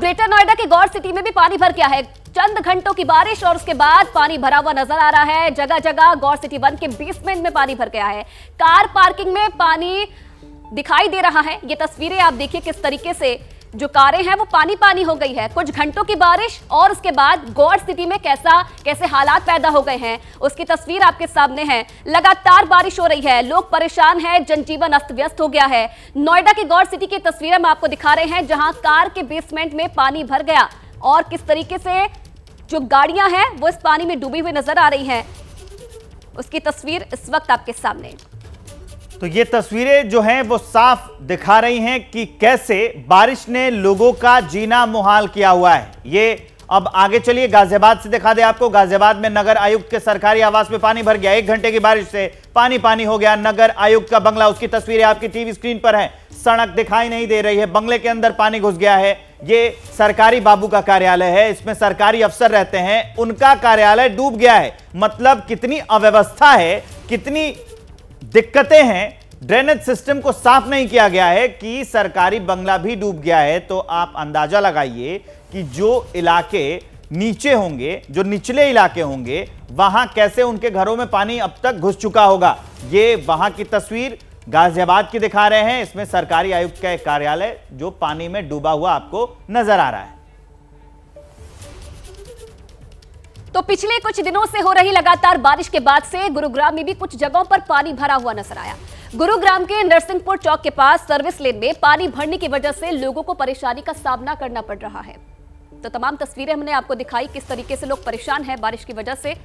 Greater Noida के गौर city में भी पानी भर गया है। चंद घंटों की बारिश और उसके बाद पानी भरा हुआ नजर आ रहा है। जगह जगह गौर सिटी 1 के बेसमेंट में पानी भर गया है। कार पार्किंग में पानी दिखाई दे रहा है। ये तस्वीरें आप देखिए किस तरीके से जो कारें हैं वो पानी पानी हो गई है। कुछ घंटों की बारिश और उसके बाद गौर सिटी में कैसे हालात पैदा हो गए हैं उसकी तस्वीर आपके सामने है। लगातार बारिश हो रही है, लोग परेशान हैं, जनजीवन अस्त व्यस्त हो गया है। नोएडा की गौर सिटी की तस्वीरें हम आपको दिखा रहे हैं जहां कार के बेसमेंट में पानी भर गया और किस तरीके से जो गाड़ियां हैं वो इस पानी में डूबी हुई नजर आ रही हैं। उसकी तस्वीर इस वक्त आपके सामने। तो ये तस्वीरें जो हैं वो साफ दिखा रही हैं कि कैसे बारिश ने लोगों का जीना मुहाल किया हुआ है। ये अब आगे चलिए गाजियाबाद से दिखा दे आपको। गाजियाबाद में नगर आयुक्त के सरकारी आवास में पानी भर गया। 1 घंटे की बारिश से पानी पानी हो गया नगर आयुक्त का बंगला। उसकी तस्वीरें आपकी टीवी स्क्रीन पर है। सड़क दिखाई नहीं दे रही है, बंगले के अंदर पानी घुस गया है। ये सरकारी बाबू का कार्यालय है, इसमें सरकारी अफसर रहते हैं, उनका कार्यालय डूब गया है। मतलब कितनी अव्यवस्था है, कितनी दिक्कतें हैं। ड्रेनेज सिस्टम को साफ नहीं किया गया है कि सरकारी बंगला भी डूब गया है। तो आप अंदाजा लगाइए कि जो इलाके नीचे होंगे, जो निचले इलाके होंगे, वहां कैसे उनके घरों में पानी अब तक घुस चुका होगा। ये वहां की तस्वीर गाजियाबाद की दिखा रहे हैं। इसमें सरकारी आयुक्त का एक कार्यालय जो पानी में डूबा हुआ आपको नजर आ रहा है। तो पिछले कुछ दिनों से हो रही लगातार बारिश के बाद से गुरुग्राम में भी कुछ जगहों पर पानी भरा हुआ नजर आया। गुरुग्राम के नरसिंहपुर चौक के पास सर्विस लेन में पानी भरने की वजह से लोगों को परेशानी का सामना करना पड़ रहा है। तो तमाम तस्वीरें हमने आपको दिखाई किस तरीके से लोग परेशान हैं बारिश की वजह से।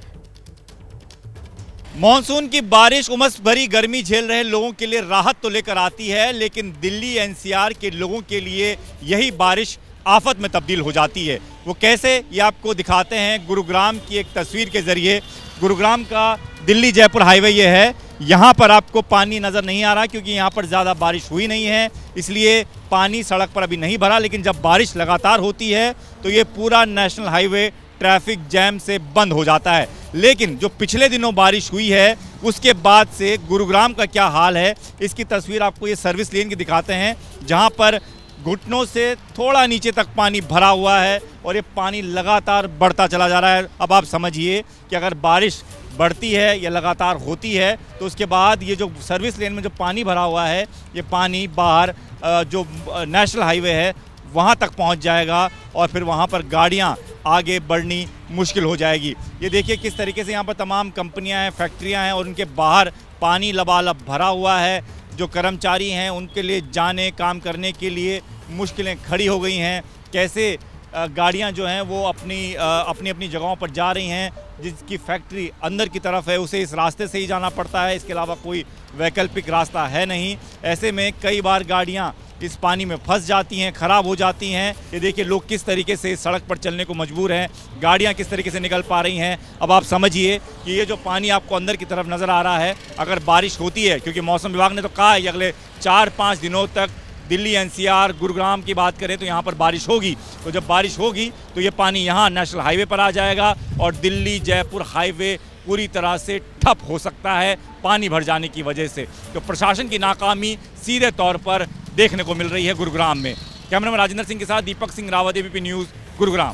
मॉनसून की बारिश उमस भरी गर्मी झेल रहे लोगों के लिए राहत तो लेकर आती है, लेकिन दिल्ली एनसीआर के लोगों के लिए यही बारिश आफत में तब्दील हो जाती है। वो कैसे, ये आपको दिखाते हैं गुरुग्राम की एक तस्वीर के जरिए। गुरुग्राम का दिल्ली जयपुर हाईवे ये है। यहाँ पर आपको पानी नज़र नहीं आ रहा क्योंकि यहाँ पर ज़्यादा बारिश हुई नहीं है, इसलिए पानी सड़क पर अभी नहीं भरा। लेकिन जब बारिश लगातार होती है तो ये पूरा नेशनल हाईवे ट्रैफिक जैम से बंद हो जाता है। लेकिन जो पिछले दिनों बारिश हुई है उसके बाद से गुरुग्राम का क्या हाल है, इसकी तस्वीर आपको ये सर्विस लेन की दिखाते हैं, जहाँ पर घुटनों से थोड़ा नीचे तक पानी भरा हुआ है और ये पानी लगातार बढ़ता चला जा रहा है। अब आप समझिए कि अगर बारिश बढ़ती है या लगातार होती है तो उसके बाद ये जो सर्विस लेन में जो पानी भरा हुआ है, ये पानी बाहर जो नेशनल हाईवे है वहाँ तक पहुँच जाएगा और फिर वहाँ पर गाड़ियाँ आगे बढ़नी मुश्किल हो जाएगी। ये देखिए किस तरीके से यहाँ पर तमाम कंपनियाँ हैं, फैक्ट्रियाँ हैं और उनके बाहर पानी लबालब भरा हुआ है। जो कर्मचारी हैं उनके लिए जाने काम करने के लिए मुश्किलें खड़ी हो गई हैं। कैसे गाड़ियां जो हैं वो अपनी अपनी जगहों पर जा रही हैं। जिसकी फैक्ट्री अंदर की तरफ है उसे इस रास्ते से ही जाना पड़ता है, इसके अलावा कोई वैकल्पिक रास्ता है नहीं। ऐसे में कई बार गाड़ियां इस पानी में फंस जाती हैं, ख़राब हो जाती हैं। ये देखिए लोग किस तरीके से इस सड़क पर चलने को मजबूर हैं, गाड़ियां किस तरीके से निकल पा रही हैं। अब आप समझिए कि ये जो पानी आपको अंदर की तरफ नज़र आ रहा है, अगर बारिश होती है, क्योंकि मौसम विभाग ने तो कहा है कि अगले 4-5 दिनों तक दिल्ली एनसीआर गुरुग्राम की बात करें तो यहाँ पर बारिश होगी। तो जब बारिश होगी तो ये पानी यहाँ नेशनल हाईवे पर आ जाएगा और दिल्ली जयपुर हाईवे पूरी तरह से ठप हो सकता है पानी भर जाने की वजह से। तो प्रशासन की नाकामी सीधे तौर पर देखने को मिल रही है गुरुग्राम में। कैमरामैन राजेंद्र सिंह के साथ दीपक सिंह रावत, एबीपी न्यूज़, गुरुग्राम।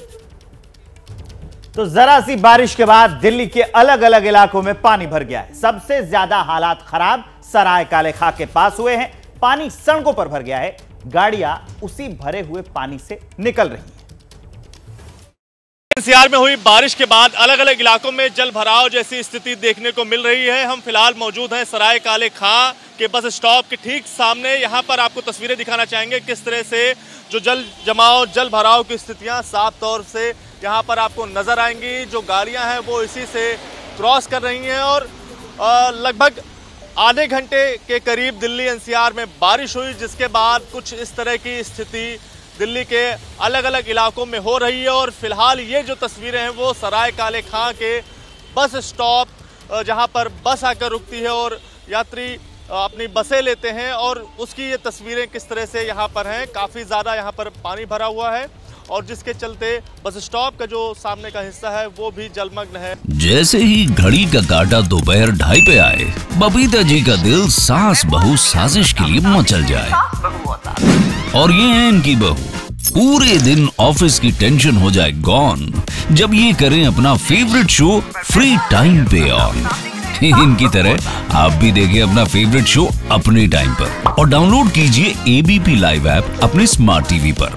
तो जरा सी बारिश के बाद दिल्ली के अलग अलग इलाकों में पानी भर गया है। सबसे ज्यादा हालात खराब सराय काले खां के पास हुए हैं। पानी सड़कों पर भर गया है, गाड़ियां उसी भरे हुए पानी से निकल रही हैं। एनसीआर में हुई बारिश के बाद अलग अलग इलाकों में जल भराव जैसी स्थिति देखने को मिल रही है। हम फिलहाल मौजूद हैं सराय काले खां के बस स्टॉप के ठीक सामने। यहाँ पर आपको तस्वीरें दिखाना चाहेंगे किस तरह से जो जल जमाव, जल भराव की स्थितियाँ साफ तौर से यहाँ पर आपको नजर आएंगी। जो गाड़ियाँ हैं वो इसी से क्रॉस कर रही हैं और लगभग आधे घंटे के करीब दिल्ली एनसीआर में बारिश हुई, जिसके बाद कुछ इस तरह की स्थिति दिल्ली के अलग अलग इलाकों में हो रही है। और फिलहाल ये जो तस्वीरें हैं वो सराय काले खां के बस स्टॉप, जहां पर बस आकर रुकती है और यात्री अपनी बसें लेते हैं, और उसकी ये तस्वीरें किस तरह से यहाँ पर हैं। काफ़ी ज़्यादा यहाँ पर पानी भरा हुआ है और जिसके चलते बस स्टॉप का जो सामने का हिस्सा है वो भी जलमग्न है। जैसे ही घड़ी का काटा दोपहर 2:30 पे आए, बबीता जी का दिल सास बहू साजिश के लिए मचल जाए। और ये है इनकी बहू पूरे दिन ऑफिस की टेंशन हो जाए गॉन जब ये करें अपना फेवरेट शो फ्री टाइम पे ऑन। इनकी तरह आप भी देखें अपना फेवरेट शो अपने टाइम पर और डाउनलोड कीजिए एबीपी लाइव ऐप अपने स्मार्ट टीवी पर।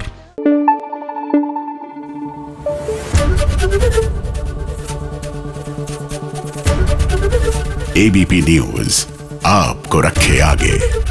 एबीपी न्यूज आपको रखे आगे।